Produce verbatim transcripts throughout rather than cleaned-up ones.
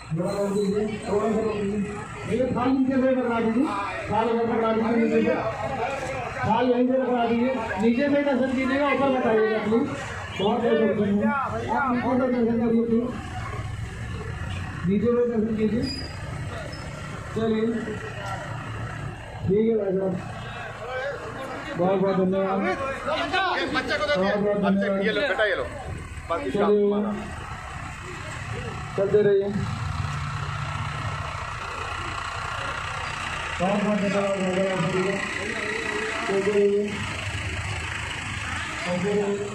ये थाल नीचे से पकड़ा दीजिए, थाल ऊपर पकड़ा दीजिए, नीचे से थाल यहीं से पकड़ा दीजिए, नीचे से दर्शन कीजिएगा, ऊपर बताइएगा प्लीज। बहुत बहुत दर्शन है, आप नीचे से दर्शन करिए प्लीज, नीचे से दर्शन कीजिए। चलिए ठीक है भाई साहब, बहुत बहुत धन्यवाद। बहुत बहुत धन्यवाद। चलते रहिए। बहुत बहुत धन्यवाद। चलते रहिए, चलते रहिए।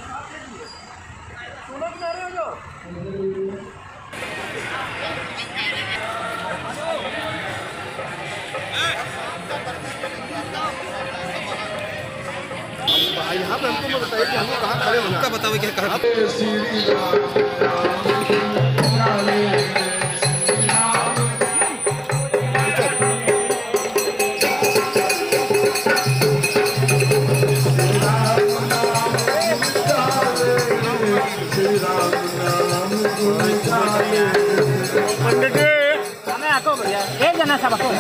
यहाँ पे हमको बताइए कि हमको कहाँ खड़े होना है। बताओ क्या कहाँ एक जना सब को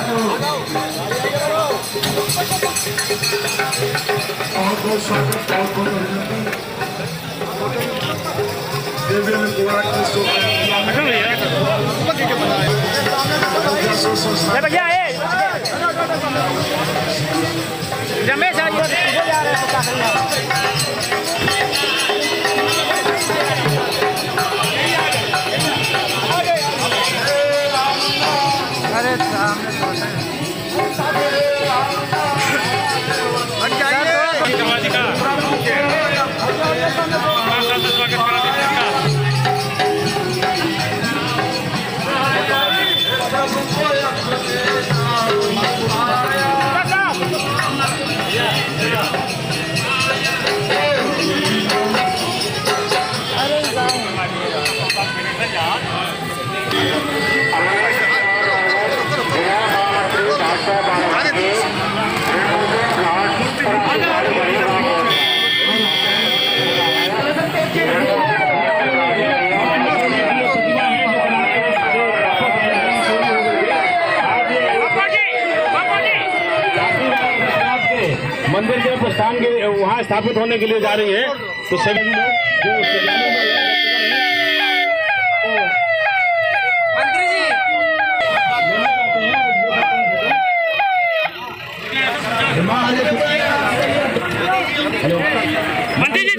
बहुत बहुत स्वागत, बहुत बहुत अभिनंदन। देवी में गोरा की ये भैया ए रमेश आज वो जा रहे हैं क्या करना। अरे सामने मंदिर के प्रस्थान के वहाँ स्थापित होने के लिए जा रही है, तो सभी लोग जो मंत्री जी मंत्री जी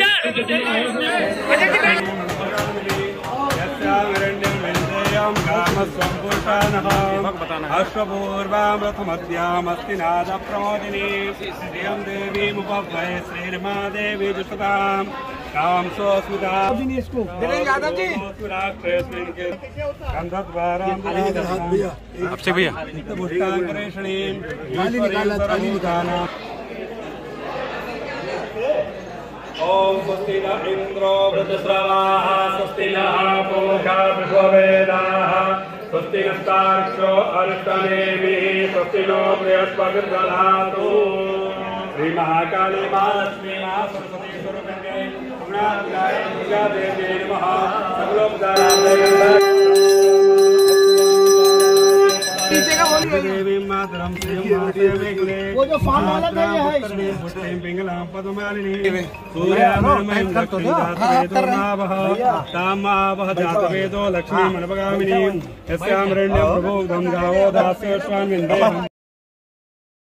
अश्वपूर्वामृतमद्यामस्ति नाद प्रमोदिनी श्रियं देवीमुपभये श्रीर्मादेवी जुष्टां काम सोस्मिता यादव जी आपसे भैया ओम स्वस्ति न इंद्रो वृद्धश्रवाः स्वस्ति नः पूषा विश्ववेदाः स्वस्ति नस्तार्क्ष्यो अरिष्टनेमिः स्वस्ति नो बृहस्पतिर्दधातु श्री महाकाली महालक्ष्मी महासरस्वती स्वरूपिणे गुणात्मकाय दुर्गा देवी नमः सर्वोपचाराय देवी मातरम वो जो फार्म वाला था ये है पुष्टिं पिंगलां पद्ममालिनी सूर्यामर्मयं दक्षिणात्वेदोर्नाभः तामावह जातवेदो लक्ष्मीमनपगामिनीं यस्यां रण्यं प्रबोधं गावो दास्यश्वान्विन्दे